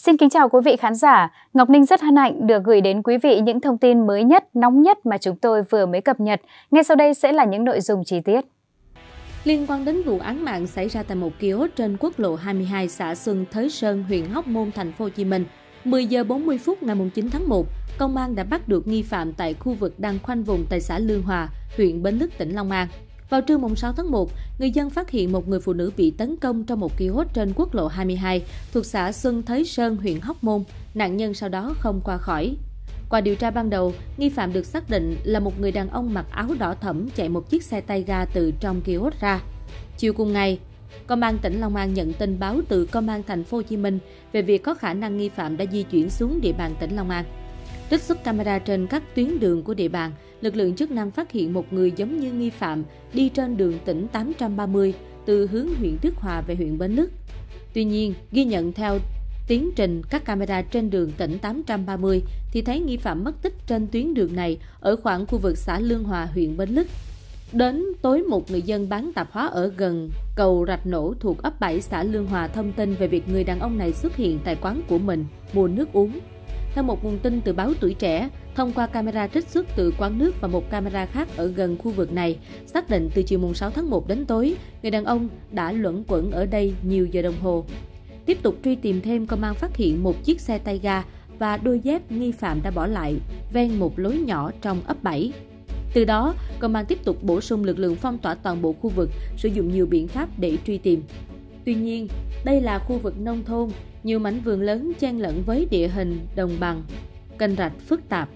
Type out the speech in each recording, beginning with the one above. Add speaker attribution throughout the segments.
Speaker 1: Xin kính chào quý vị khán giả. Ngọc Ninh rất hân hạnh được gửi đến quý vị những thông tin mới nhất, nóng nhất mà chúng tôi vừa mới cập nhật. Ngay sau đây sẽ là những nội dung chi tiết.
Speaker 2: Liên quan đến vụ án mạng xảy ra tại một kiosk trên quốc lộ 22 xã Xuân Thới Sơn, huyện Hóc Môn, thành phố Hồ Chí Minh, 10 giờ 40 phút ngày 9 tháng 1, công an đã bắt được nghi phạm tại khu vực đang khoanh vùng tại xã Lương Hòa, huyện Bến Lức, tỉnh Long An. Vào trưa mùng 6 tháng 1, người dân phát hiện một người phụ nữ bị tấn công trong một kiosk trên quốc lộ 22 thuộc xã Xuân Thới Sơn, huyện Hóc Môn. Nạn nhân sau đó không qua khỏi. Qua điều tra ban đầu, nghi phạm được xác định là một người đàn ông mặc áo đỏ thẫm chạy một chiếc xe tay ga từ trong kiosk ra. Chiều cùng ngày, Công an tỉnh Long An nhận tin báo từ Công an thành phố Hồ Chí Minh về việc có khả năng nghi phạm đã di chuyển xuống địa bàn tỉnh Long An. Trích xuất camera trên các tuyến đường của địa bàn, lực lượng chức năng phát hiện một người giống như nghi phạm đi trên đường tỉnh 830 từ hướng huyện Đức Hòa về huyện Bến Lức. Tuy nhiên, ghi nhận theo tiến trình các camera trên đường tỉnh 830 thì thấy nghi phạm mất tích trên tuyến đường này ở khoảng khu vực xã Lương Hòa, huyện Bến Lức. Đến tối, một người dân bán tạp hóa ở gần cầu Rạch Nổ thuộc ấp 7 xã Lương Hòa thông tin về việc người đàn ông này xuất hiện tại quán của mình mua nước uống. Theo một nguồn tin từ báo Tuổi Trẻ, thông qua camera trích xuất từ quán nước và một camera khác ở gần khu vực này, xác định từ chiều mùng 6 tháng 1 đến tối, người đàn ông đã luẩn quẩn ở đây nhiều giờ đồng hồ. Tiếp tục truy tìm thêm, công an phát hiện một chiếc xe tay ga và đôi dép nghi phạm đã bỏ lại ven một lối nhỏ trong ấp 7. Từ đó, công an tiếp tục bổ sung lực lượng phong tỏa toàn bộ khu vực, sử dụng nhiều biện pháp để truy tìm. Tuy nhiên, đây là khu vực nông thôn, nhiều mảnh vườn lớn chen lẫn với địa hình đồng bằng, kênh rạch phức tạp.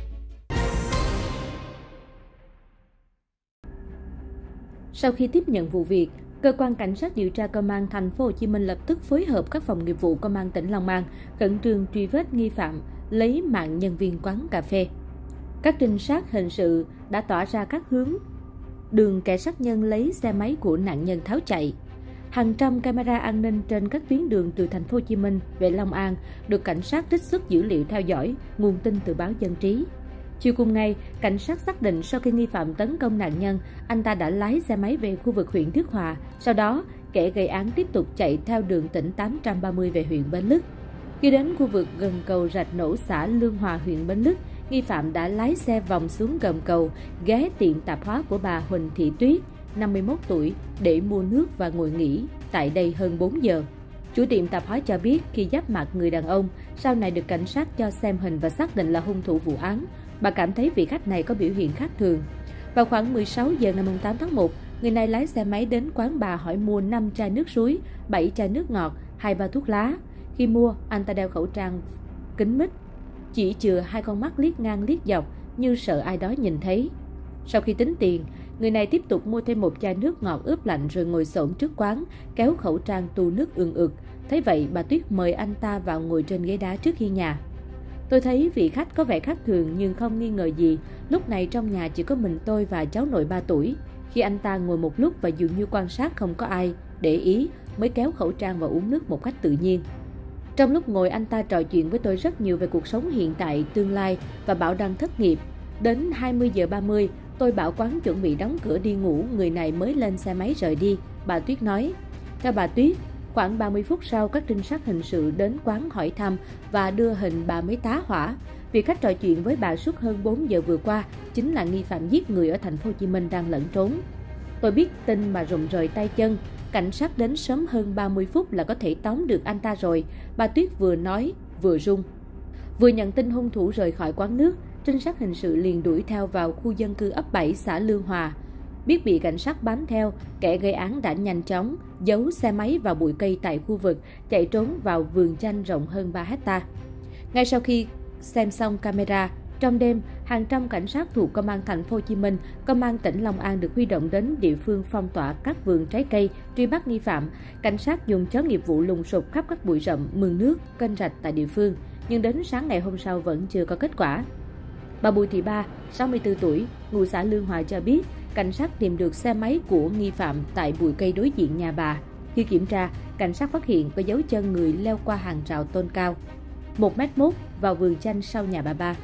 Speaker 2: Sau khi tiếp nhận vụ việc, cơ quan cảnh sát điều tra công an thành phố Hồ Chí Minh lập tức phối hợp các phòng nghiệp vụ công an tỉnh Long An khẩn trương truy vết nghi phạm lấy mạng nhân viên quán cà phê. Các trinh sát hình sự đã tỏa ra các hướng đường kẻ sát nhân lấy xe máy của nạn nhân tháo chạy. Hàng trăm camera an ninh trên các tuyến đường từ thành phố Hồ Chí Minh về Long An được cảnh sát trích xuất dữ liệu theo dõi, nguồn tin từ báo Dân trí. Chiều cùng ngày, cảnh sát xác định sau khi nghi phạm tấn công nạn nhân, anh ta đã lái xe máy về khu vực huyện Đức Hòa. Sau đó, kẻ gây án tiếp tục chạy theo đường tỉnh 830 về huyện Bến Lức. Khi đến khu vực gần cầu Rạch Nổ xã Lương Hòa, huyện Bến Lức, nghi phạm đã lái xe vòng xuống gầm cầu, ghé tiệm tạp hóa của bà Huỳnh Thị Tuyết, 51 tuổi, để mua nước và ngồi nghỉ tại đây hơn 4 giờ. Chủ tiệm tạp hóa cho biết khi giáp mặt người đàn ông, sau này được cảnh sát cho xem hình và xác định là hung thủ vụ án, bà cảm thấy vị khách này có biểu hiện khác thường. Vào khoảng 16 giờ ngày 8 tháng 1, người này lái xe máy đến quán bà hỏi mua 5 chai nước suối, 7 chai nước ngọt, 2 bao thuốc lá. Khi mua, anh ta đeo khẩu trang kính mít, chỉ chừa 2 con mắt liếc ngang liếc dọc như sợ ai đó nhìn thấy. Sau khi tính tiền, người này tiếp tục mua thêm một chai nước ngọt ướp lạnh rồi ngồi xổm trước quán, kéo khẩu trang tu nước ừng ực. Thấy vậy, bà Tuyết mời anh ta vào ngồi trên ghế đá trước hiên nhà. Tôi thấy vị khách có vẻ khác thường nhưng không nghi ngờ gì. Lúc này trong nhà chỉ có mình tôi và cháu nội 3 tuổi. Khi anh ta ngồi một lúc và dường như quan sát không có ai để ý, mới kéo khẩu trang và uống nước một cách tự nhiên. Trong lúc ngồi, anh ta trò chuyện với tôi rất nhiều về cuộc sống hiện tại, tương lai và bảo đang thất nghiệp. Đến 20 giờ 30, tôi bảo quán chuẩn bị đóng cửa đi ngủ, người này mới lên xe máy rời đi, bà Tuyết nói. Theo bà Tuyết, khoảng 30 phút sau, các trinh sát hình sự đến quán hỏi thăm và đưa hình bà mới tá hỏa. Việc khách trò chuyện với bà suốt hơn 4 giờ vừa qua chính là nghi phạm giết người ở thành phố Hồ Chí Minh đang lẩn trốn. Tôi biết tin mà rụng rời tay chân. Cảnh sát đến sớm hơn 30 phút là có thể tóm được anh ta rồi, bà Tuyết vừa nói vừa run. Vừa nhận tin hung thủ rời khỏi quán nước, trinh sát hình sự liền đuổi theo vào khu dân cư ấp 7 xã Lương Hòa. Biết bị cảnh sát bám theo, kẻ gây án đã nhanh chóng giấu xe máy vào bụi cây tại khu vực, chạy trốn vào vườn chanh rộng hơn 3 hectare. Ngay sau khi xem xong camera, trong đêm, hàng trăm cảnh sát thuộc Công an thành phố Hồ Chí Minh, Công an tỉnh Long An được huy động đến địa phương phong tỏa các vườn trái cây, truy bắt nghi phạm. Cảnh sát dùng chó nghiệp vụ lùng sục khắp các bụi rậm, mương nước, kênh rạch tại địa phương, nhưng đến sáng ngày hôm sau vẫn chưa có kết quả. Bà Bùi Thị Ba, 64 tuổi, ngụ xã Lương Hòa cho biết, cảnh sát tìm được xe máy của nghi phạm tại bụi cây đối diện nhà bà. Khi kiểm tra, cảnh sát phát hiện có dấu chân người leo qua hàng rào tôn cao 1,1 m vào vườn chanh sau nhà bà Ba.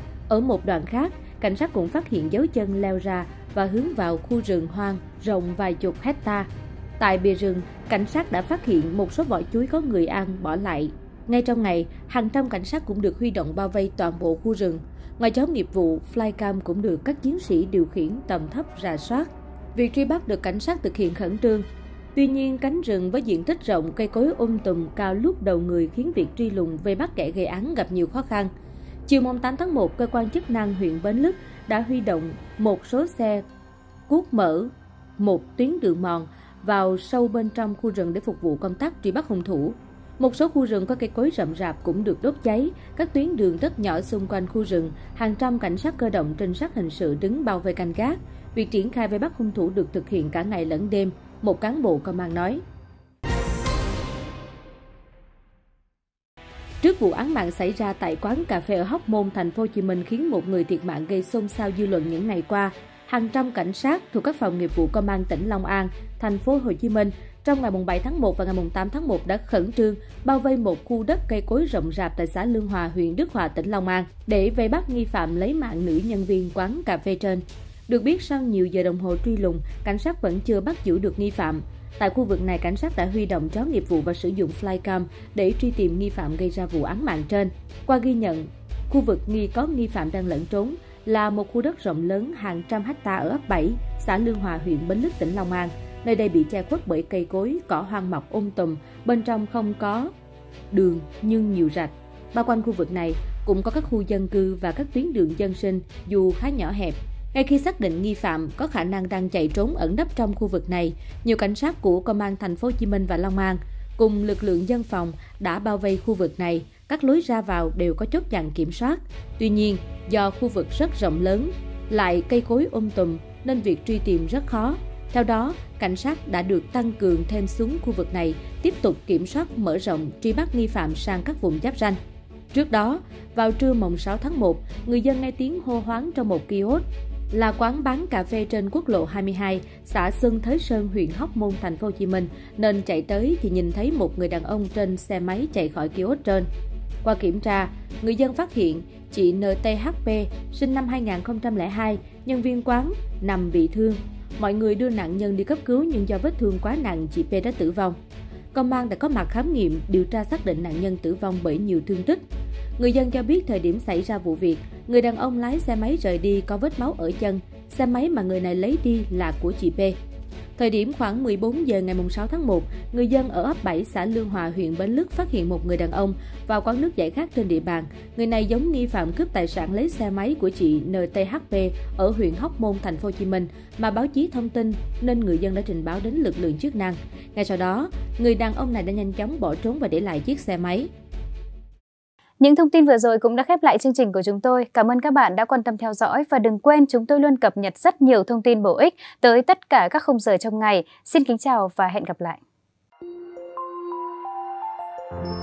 Speaker 2: Ở một đoạn khác, cảnh sát cũng phát hiện dấu chân leo ra và hướng vào khu rừng hoang rộng vài chục hecta. Tại bìa rừng, cảnh sát đã phát hiện một số vỏ chuối có người ăn bỏ lại. Ngay trong ngày, hàng trăm cảnh sát cũng được huy động bao vây toàn bộ khu rừng. Ngoài nhóm nghiệp vụ, flycam cũng được các chiến sĩ điều khiển tầm thấp rà soát. Việc truy bắt được cảnh sát thực hiện khẩn trương. Tuy nhiên, cánh rừng với diện tích rộng, cây cối tùm cao lúc đầu người khiến việc truy lùng vây bắt kẻ gây án gặp nhiều khó khăn. Chiều 8 tháng 1, cơ quan chức năng huyện Bến Lức đã huy động một số xe cuốc mở một tuyến đường mòn vào sâu bên trong khu rừng để phục vụ công tác truy bắt hung thủ. Một số khu rừng có cây cối rậm rạp cũng được đốt cháy, các tuyến đường rất nhỏ xung quanh khu rừng, hàng trăm cảnh sát cơ động trinh sát hình sự đứng bao vây canh gác. Việc triển khai vây bắt hung thủ được thực hiện cả ngày lẫn đêm, một cán bộ công an nói. Trước vụ án mạng xảy ra tại quán cà phê ở Hóc Môn, thành phố Hồ Chí Minh khiến một người thiệt mạng gây xôn xao dư luận những ngày qua, hàng trăm cảnh sát thuộc các phòng nghiệp vụ công an tỉnh Long An, thành phố Hồ Chí Minh trong ngày 7 tháng 1 và ngày 8 tháng 1 đã khẩn trương bao vây một khu đất cây cối rậm rạp tại xã Lương Hòa, huyện Đức Hòa, tỉnh Long An để vây bắt nghi phạm lấy mạng nữ nhân viên quán cà phê trên. Được biết, sau nhiều giờ đồng hồ truy lùng, cảnh sát vẫn chưa bắt giữ được nghi phạm. Tại khu vực này, cảnh sát đã huy động chó nghiệp vụ và sử dụng flycam để truy tìm nghi phạm gây ra vụ án mạng trên. Qua ghi nhận, khu vực nghi có nghi phạm đang lẫn trốn là một khu đất rộng lớn hàng trăm hectare ở ấp 7, xã Lương Hòa, huyện Bến Lức, tỉnh Long An. Nơi đây bị che khuất bởi cây cối, cỏ hoang mọc tùm, bên trong không có đường nhưng nhiều rạch. Bao quanh khu vực này cũng có các khu dân cư và các tuyến đường dân sinh dù khá nhỏ hẹp. Ngay khi xác định nghi phạm có khả năng đang chạy trốn ẩn nấp trong khu vực này, nhiều cảnh sát của công an thành phố Hồ Chí Minh và Long An cùng lực lượng dân phòng đã bao vây khu vực này, các lối ra vào đều có chốt chặn kiểm soát. Tuy nhiên, do khu vực rất rộng lớn, lại cây cối tùm nên việc truy tìm rất khó. Theo đó, cảnh sát đã được tăng cường thêm xuống khu vực này, tiếp tục kiểm soát mở rộng truy bắt nghi phạm sang các vùng giáp ranh. Trước đó, vào trưa 6 tháng 1, người dân nghe tiếng hô hoán trong một kiosk là quán bán cà phê trên quốc lộ 22, xã Xuân Thới Sơn, huyện Hóc Môn, thành phố Hồ Chí Minh, nên chạy tới thì nhìn thấy một người đàn ông trên xe máy chạy khỏi kiosk trên. Qua kiểm tra, người dân phát hiện chị NTHP, sinh năm 2002, nhân viên quán, nằm bị thương. Mọi người đưa nạn nhân đi cấp cứu nhưng do vết thương quá nặng, chị P đã tử vong. Công an đã có mặt khám nghiệm, điều tra xác định nạn nhân tử vong bởi nhiều thương tích. Người dân cho biết thời điểm xảy ra vụ việc, người đàn ông lái xe máy rời đi có vết máu ở chân. Xe máy mà người này lấy đi là của chị P. Thời điểm khoảng 14 giờ ngày 6 tháng 1, người dân ở ấp 7 xã Lương Hòa, huyện Bến Lức phát hiện một người đàn ông vào quán nước giải khát trên địa bàn. Người này giống nghi phạm cướp tài sản lấy xe máy của chị NTHP ở huyện Hóc Môn, thành phố Hồ Chí Minh mà báo chí thông tin nên người dân đã trình báo đến lực lượng chức năng. Ngay sau đó, người đàn ông này đã nhanh chóng bỏ trốn và để lại chiếc xe máy.
Speaker 1: Những thông tin vừa rồi cũng đã khép lại chương trình của chúng tôi. Cảm ơn các bạn đã quan tâm theo dõi và đừng quên chúng tôi luôn cập nhật rất nhiều thông tin bổ ích tới tất cả các khung giờ trong ngày. Xin kính chào và hẹn gặp lại.